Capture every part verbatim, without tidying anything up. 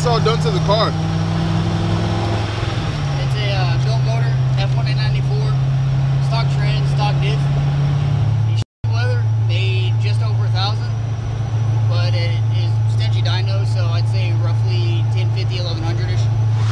this all done to the car? It's a uh, built motor, F one ninety-four, stock trend, stock diff. The weather made just over a thousand, but it is stretchy dyno, so I'd say roughly ten fifty, eleven hundred ish.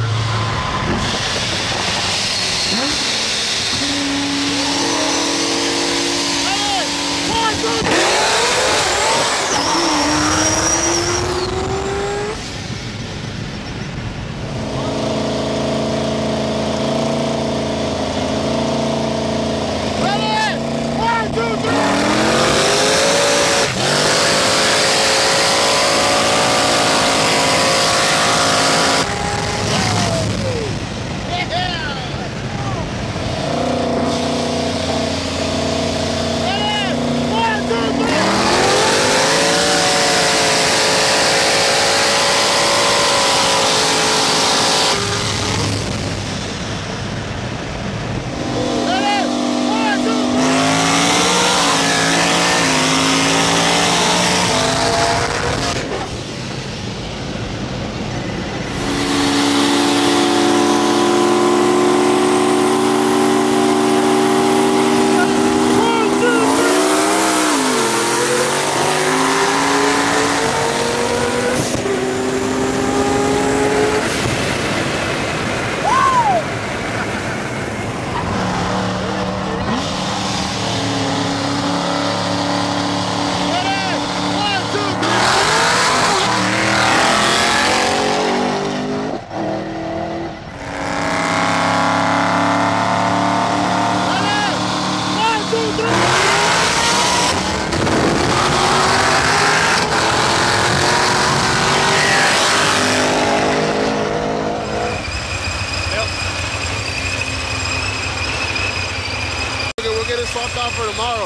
Swapped out for tomorrow.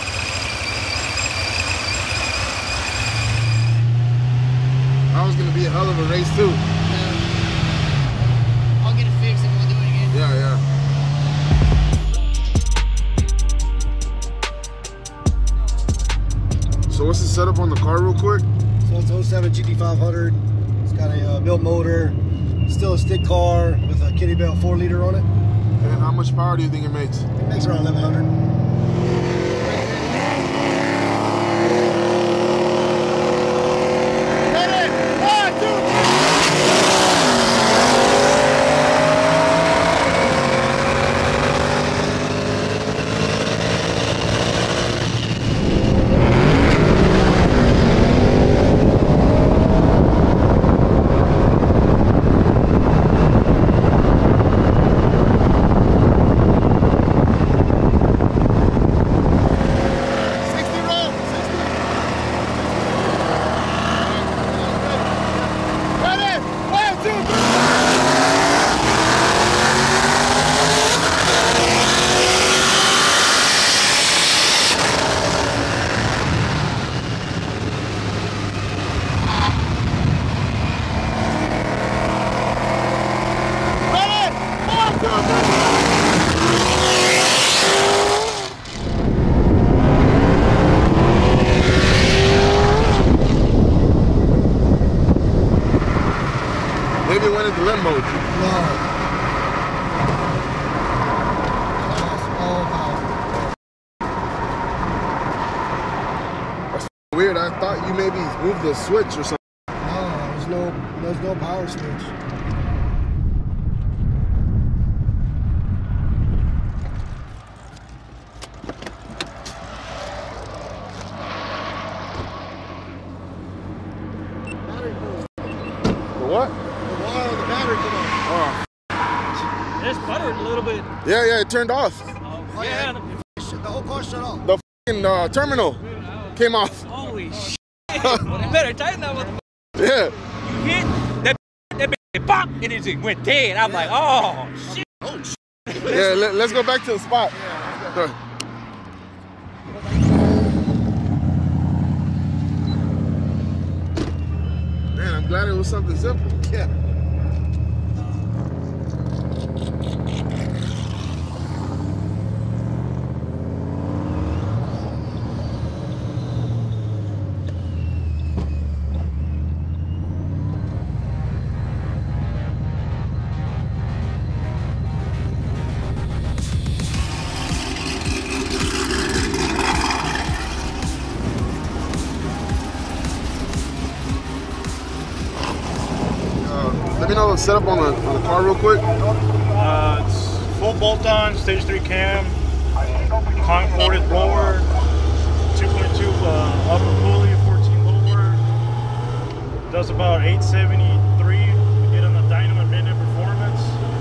That was gonna be a hell of a race too. Yeah. I'll get it fixed and we'll do it again. Yeah, yeah. So what's the setup on the car real quick? So it's oh seven G T five hundred. It's got a uh, built motor, still a stick car with a kitty belt four liter on it. And how much power do you think it makes? It makes around eleven hundred. Maybe it went into limp mode. No. That's all power. That's weird. I thought you maybe moved the switch or something. No, there's no, there's no power switch. What? The wire on the battery come on. Oh. It's buttered a little bit. Yeah, yeah, it turned off. Oh, Oh, yeah. yeah. The whole car shut off. The fucking uh, terminal came off. Holy shit. Well, you better tighten that motherfucker. Yeah. You hit that, that bitch, pop, and it just went dead. I'm like, oh, shit. Oh, shit. Yeah, let, let's go back to the spot. Yeah, man, I'm glad it was something simple. Yeah. setup on the on the car real quick? Uh, it's full bolt-on, stage three cam, concorded blower, two point two uh, upper pulley, fourteen lower. Does about eight seventy-three. We get on the Dynamo minute performance.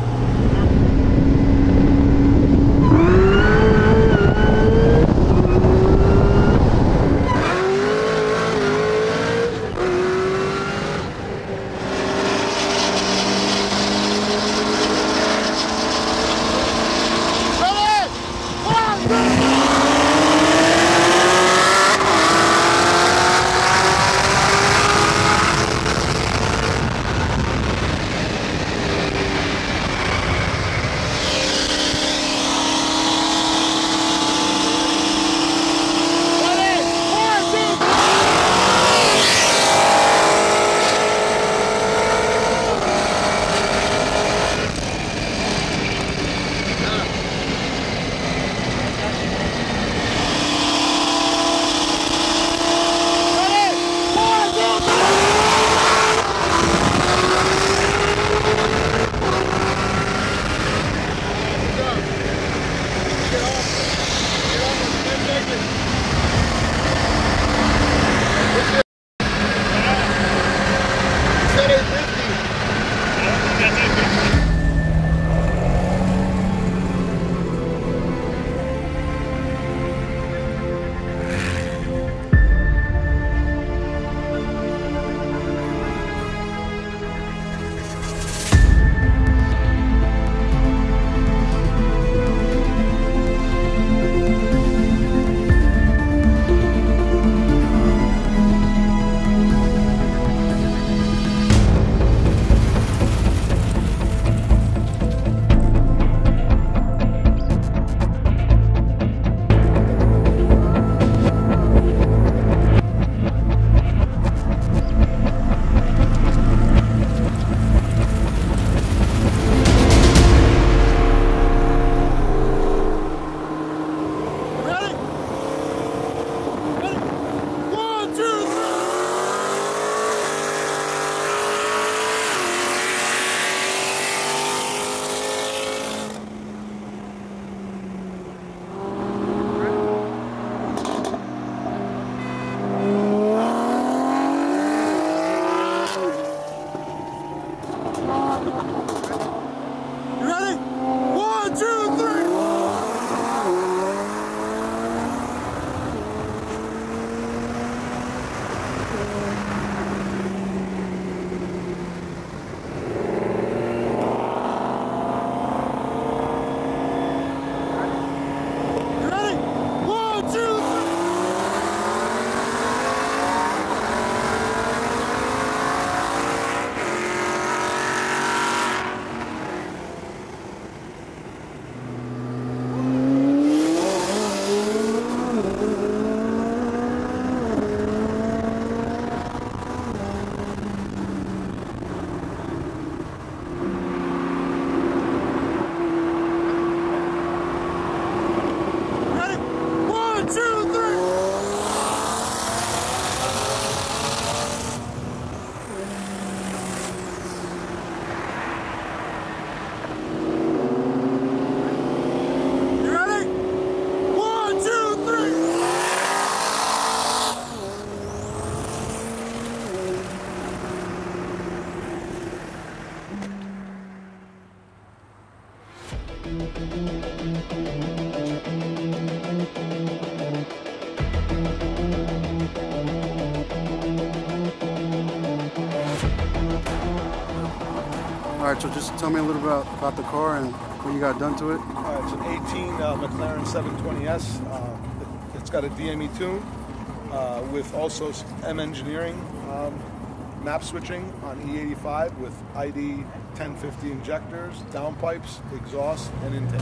All right, so just tell me a little bit about, about the car and what you got done to it. All right, it's an eighteen uh, McLaren seven twenty S. Uh, it, it's got a D M E tune uh, with also M Engineering um, map switching on E eighty-five with I D ten fifty injectors, downpipes, exhaust, and intake.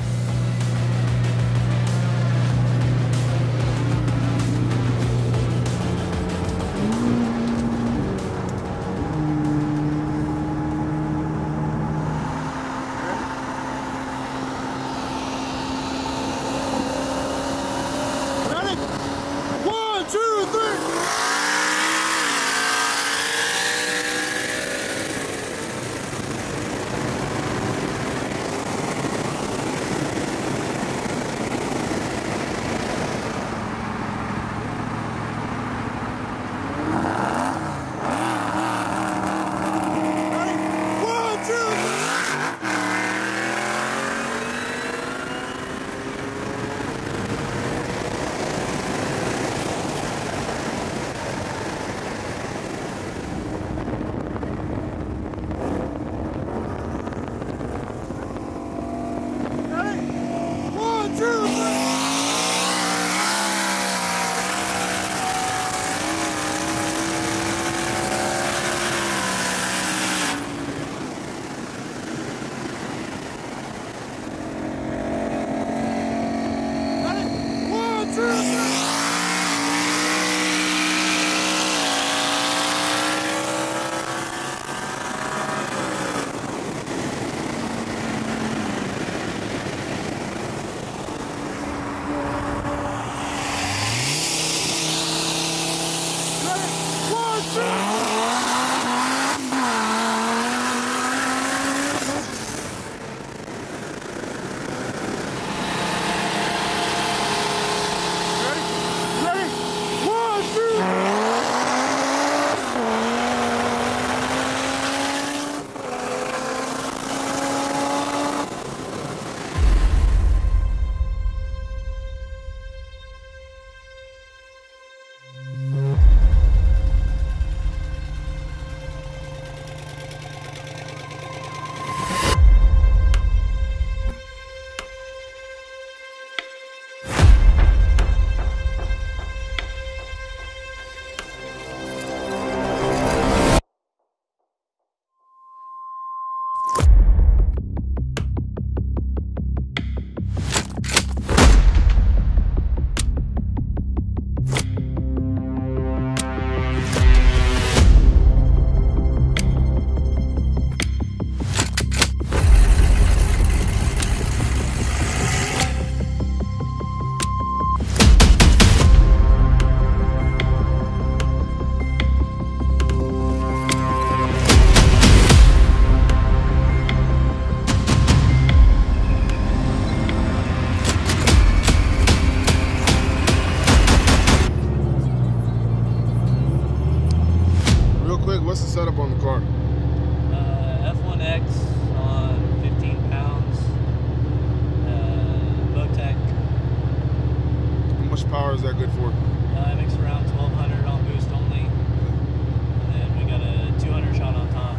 horsepower is that good for? Uh, it makes around twelve hundred on boost only. And then we got a two hundred shot on top.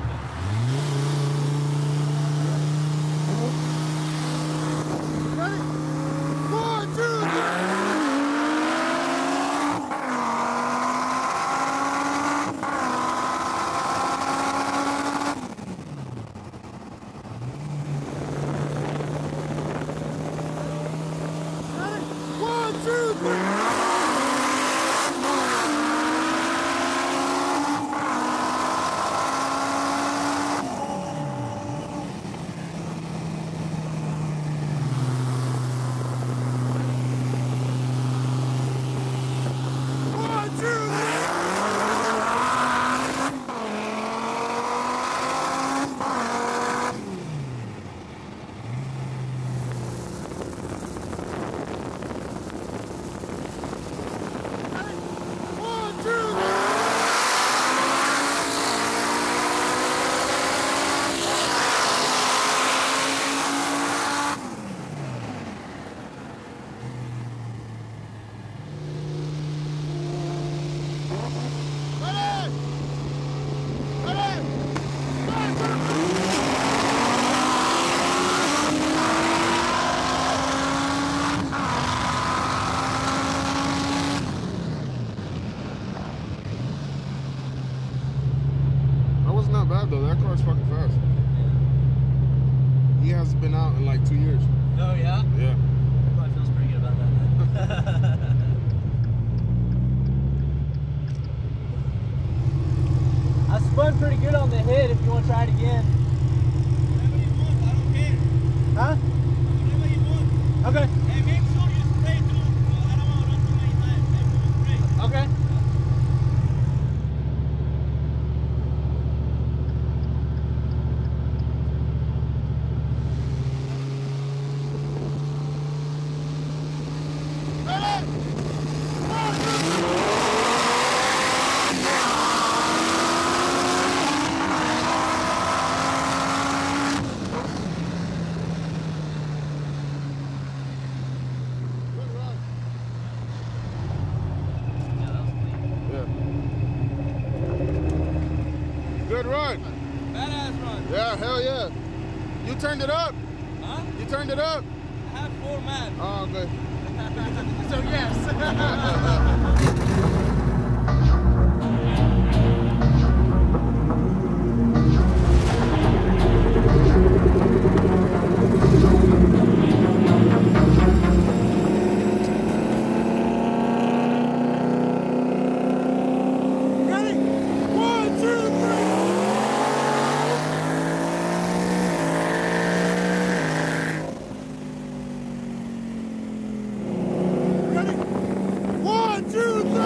Ready? One, two, three. One, two, three. Not bad though, that car's fucking fast. He hasn't been out in like two years. Oh yeah? Yeah. Probably feels pretty good about that then. I spun pretty good on the hit if you want to try it again. Whatever you want, I don't care. Huh? Whatever you want. Okay. Hey, make sure you spray too. I don't want to run too many times. Make sure you spray. Okay. Good run. Badass run. Yeah, hell yeah. You turned it up. Huh? You turned it up. I have four man. Oh, good. So yes. One, two, three.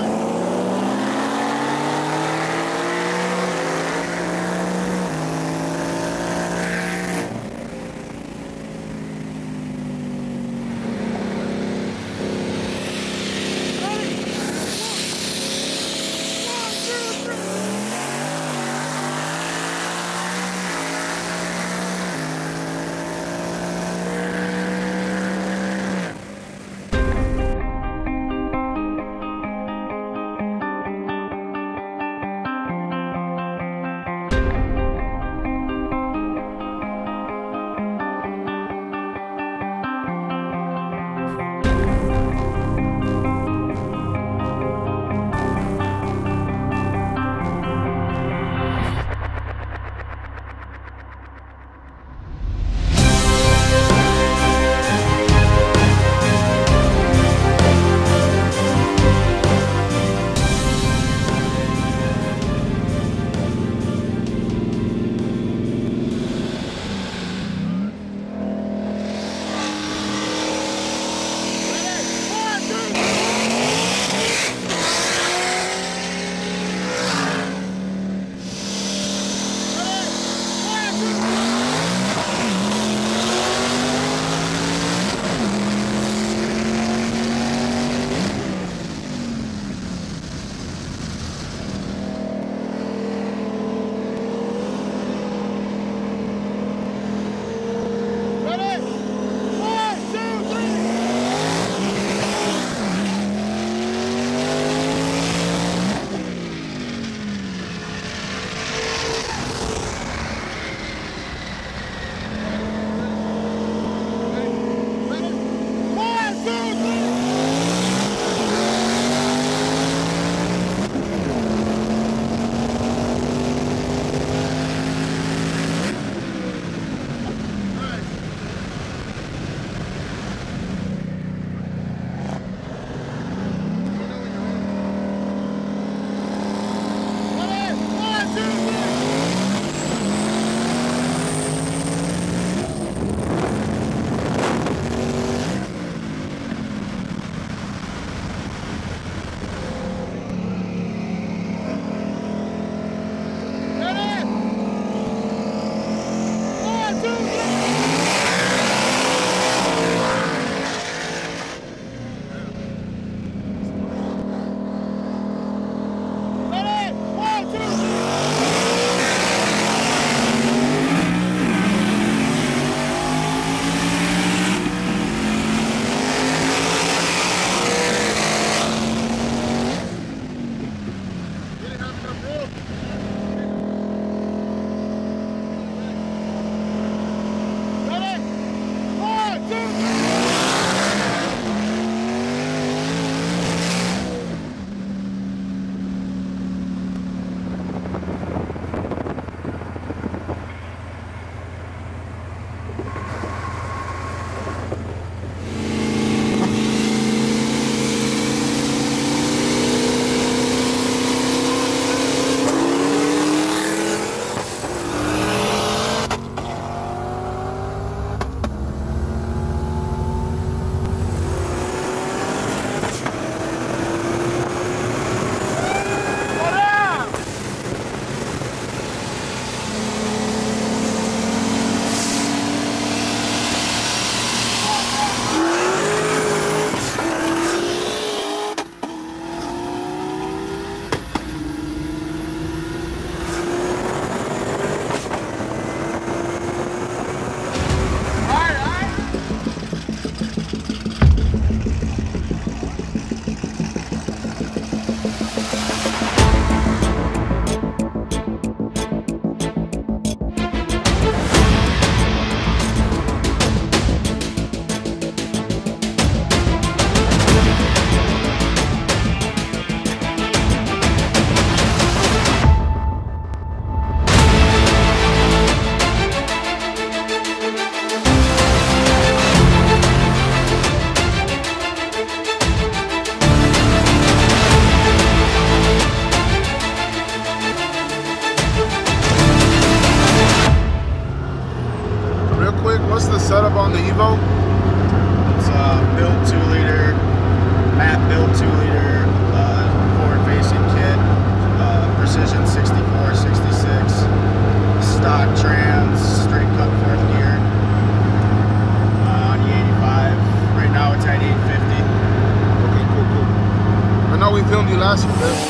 filmed you last year, man.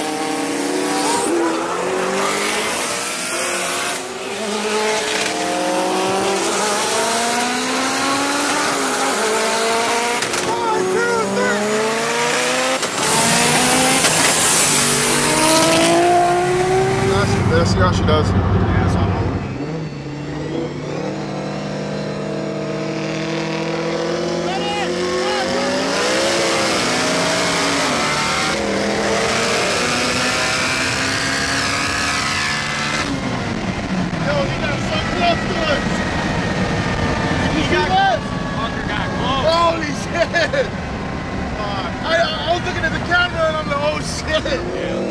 Let's see how she does. Yeah, so I'm Yo, he got so close to us. Did you see that? Fucker got close. Holy shit! Uh, I, I was looking at the camera and I'm like, oh shit! Yeah.